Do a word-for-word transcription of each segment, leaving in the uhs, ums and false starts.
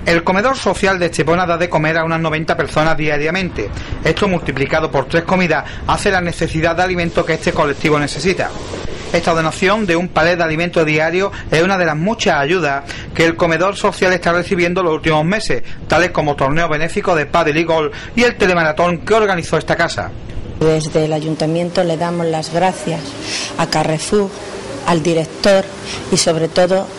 El comedor social de Estepona da de comer a unas noventa personas diariamente. Esto multiplicado por tres comidas hace la necesidad de alimentos que este colectivo necesita. Esta donación de un palet de alimentos diarios es una de las muchas ayudas que el comedor social está recibiendo los últimos meses, tales como torneos benéficos de pádel y golf y el telemaratón que organizó esta casa. Desde el ayuntamiento le damos las gracias a Carrefour, al director y sobre todo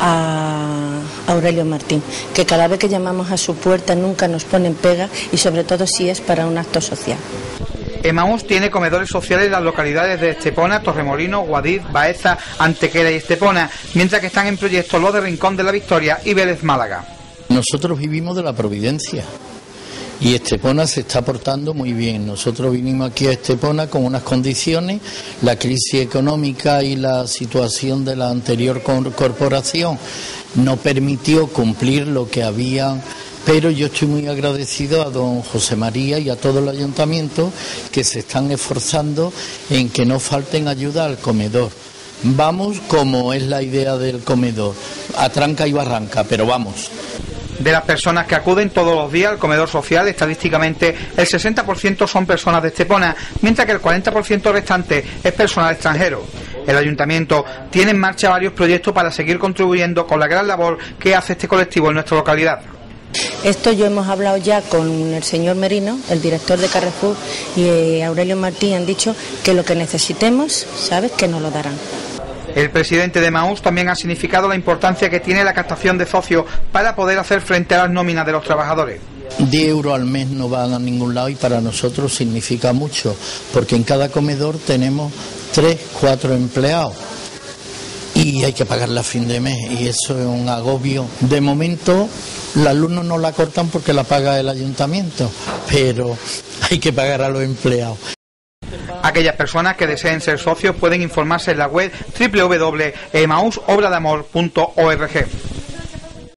a Aurelio Martín, que cada vez que llamamos a su puerta nunca nos ponen pega y sobre todo si es para un acto social. Emaús tiene comedores sociales en las localidades de Estepona, Torremolino, Guadix, Baeza, Antequera y Estepona, mientras que están en proyecto los de Rincón de la Victoria y Vélez Málaga. Nosotros vivimos de la providencia y Estepona se está portando muy bien. Nosotros vinimos aquí a Estepona con unas condiciones, la crisis económica y la situación de la anterior corporación no permitió cumplir lo que habían, pero yo estoy muy agradecido a don José María y a todo el ayuntamiento que se están esforzando en que no falten ayuda al comedor. Vamos como es la idea del comedor, a tranca y barranca, pero vamos. De las personas que acuden todos los días al comedor social, estadísticamente el sesenta por ciento son personas de Estepona, mientras que el cuarenta por ciento restante es personal extranjero. El ayuntamiento tiene en marcha varios proyectos para seguir contribuyendo con la gran labor que hace este colectivo en nuestra localidad. Esto yo hemos hablado ya con el señor Merino, el director de Carrefour, y Aurelio Martín han dicho que lo que necesitemos, ¿sabes?, que nos lo darán. El presidente de Emaús también ha significado la importancia que tiene la captación de socios para poder hacer frente a las nóminas de los trabajadores. diez euros al mes no van a ningún lado y para nosotros significa mucho, porque en cada comedor tenemos tres, cuatro empleados y hay que pagarla a fin de mes y eso es un agobio. De momento la luz no nos la cortan porque la paga el ayuntamiento, pero hay que pagar a los empleados. Aquellas personas que deseen ser socios pueden informarse en la web doble u doble u doble u punto emaús obra de amor punto org.